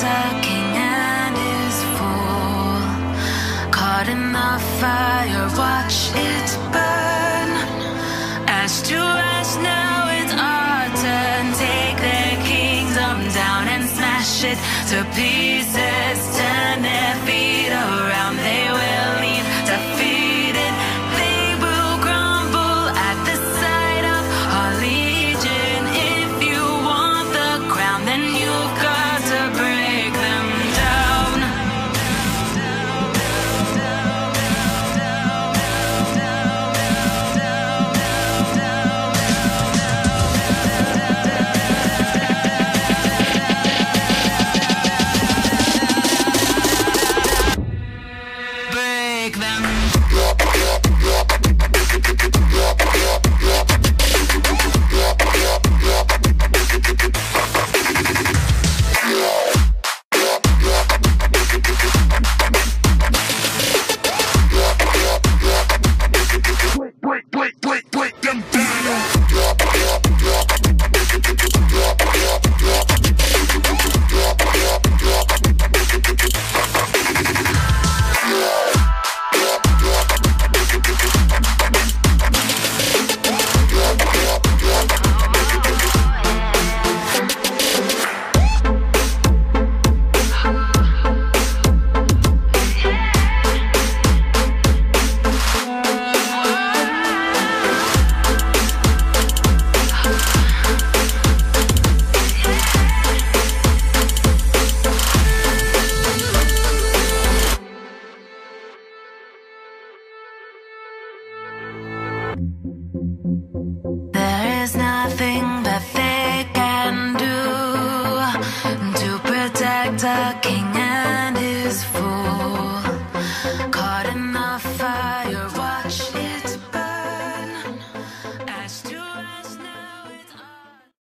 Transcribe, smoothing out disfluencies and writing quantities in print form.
protect our king and his fool. Caught in the fire, watch it burn. Ash to ash, now it's our turn. Take their kingdom down and smash it to pieces. Turn their feet around, they will leave defeated. They will crumble at the sight of our legion. If you want the crown, then you've got to break them down. Break them. Break them down. There is nothing that they can do to protect our king